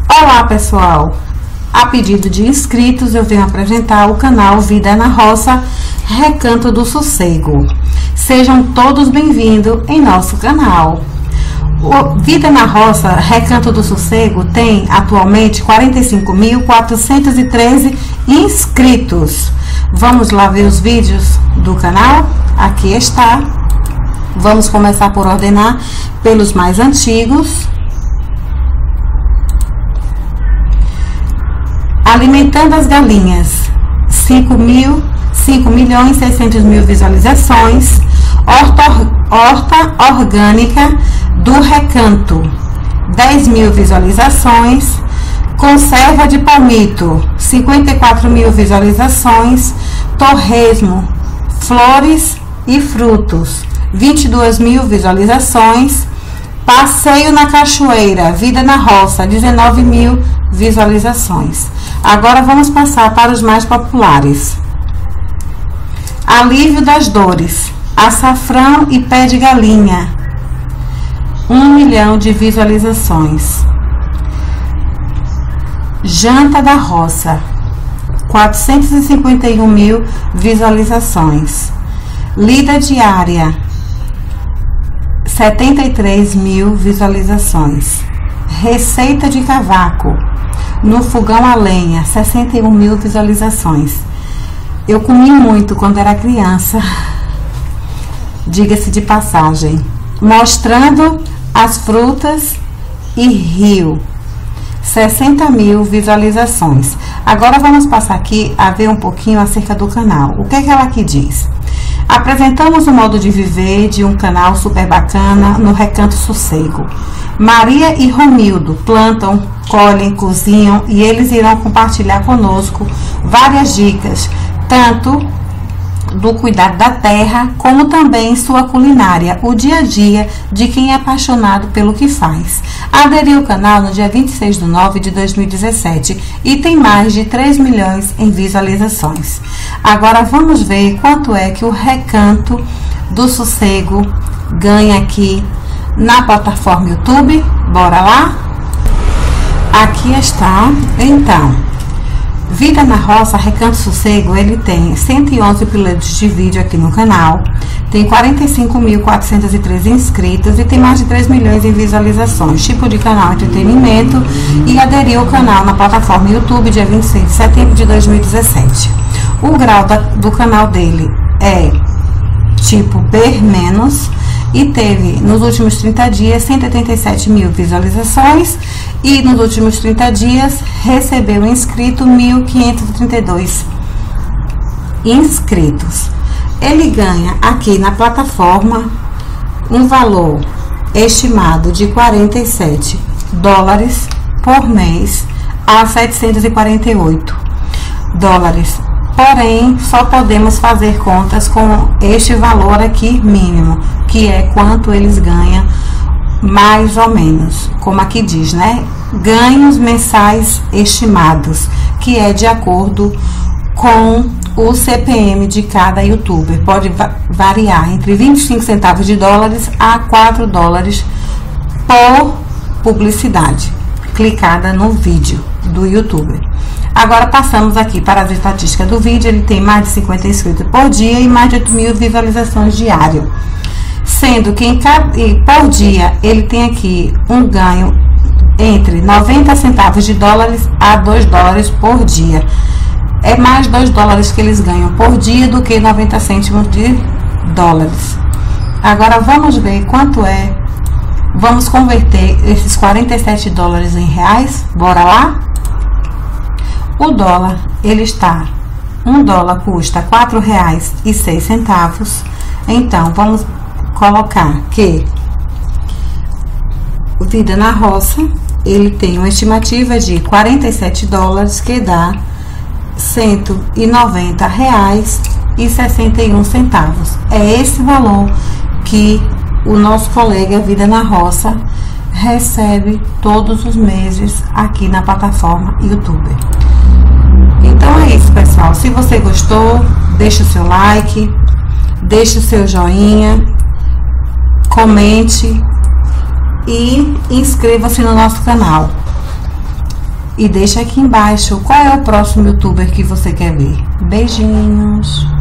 Olá pessoal, a pedido de inscritos eu venho apresentar o canal Vida na Roça, Recanto do Sossego. Sejam todos bem-vindos em nosso canal. O Vida na Roça, Recanto do Sossego tem atualmente 45.413 inscritos. Vamos lá ver os vídeos do canal? Aqui está. Vamos começar por ordenar pelos mais antigos. Alimentando as galinhas, 5.600.000 visualizações. Horta orgânica do Recanto, 10.000 visualizações. Conserva de palmito, 54.000 visualizações. Torresmo, flores e frutos, 22.000 visualizações. Passeio na cachoeira, vida na roça, 19.000 visualizações. Agora vamos passar para os mais populares. Alívio das dores, açafrão e pé de galinha, 1 milhão de visualizações. Janta da roça, 451.000 visualizações. Lida diária, 73.000 visualizações. Receita de cavaco no fogão a lenha, 61.000 visualizações. Eu comi muito quando era criança, diga-se de passagem. Mostrando as frutas e rio, 60.000 visualizações. Agora vamos passar aqui a ver um pouquinho acerca do canal. O que é que ela aqui diz? Apresentamos o modo de viver de um canal super bacana no Recanto Sossego. Maria e Romildo plantam, colhem, cozinham e eles irão compartilhar conosco várias dicas, tanto do cuidado da terra, como também sua culinária, o dia a dia de quem é apaixonado pelo que faz. Aderiu ao canal no dia 26 de nove de 2017 e tem mais de 3 milhões em visualizações. Agora vamos ver quanto é que o Recanto do Sossego ganha aqui na plataforma YouTube. Bora lá? Aqui está. Então, Vida na Roça, Recanto Sossego, ele tem 111 uploads de vídeo aqui no canal, tem 45.413 inscritos e tem mais de 3 milhões em visualizações. Tipo de canal entretenimento, e aderiu ao canal na plataforma YouTube dia 26 de setembro de 2017. O grau do canal dele é tipo B-, e teve nos últimos 30 dias 187.000 visualizações e nos últimos 30 dias recebeu inscrito 1.532 inscritos. Ele ganha aqui na plataforma um valor estimado de $47 por mês a $748. Porém, só podemos fazer contas com este valor aqui mínimo, que é quanto eles ganham mais ou menos, como aqui diz, né? Ganhos mensais estimados, que é de acordo com o CPM de cada youtuber. Pode variar entre 25 centavos de dólares a $4 por publicidade clicada no vídeo do youtuber. Agora passamos aqui para as estatísticas do vídeo. Ele tem mais de 50 inscritos por dia e mais de 8.000 visualizações diárias, sendo que por dia ele tem aqui um ganho entre 90 centavos de dólares a $2 por dia. É mais $2 que eles ganham por dia do que 90 cêntimos de dólares. Agora vamos ver quanto é. Vamos converter esses $47 em reais. Bora lá? O dólar, ele está, $1 custa R$4,06. Então, vamos colocar que o Vida na Roça, ele tem uma estimativa de $47, que dá R$190,61. É esse valor que o nosso colega Vida na Roça recebe todos os meses aqui na plataforma YouTube. Então é isso, pessoal. Se você gostou, deixa o seu like, deixa o seu joinha, comente e inscreva-se no nosso canal. E deixa aqui embaixo qual é o próximo youtuber que você quer ver. Beijinhos!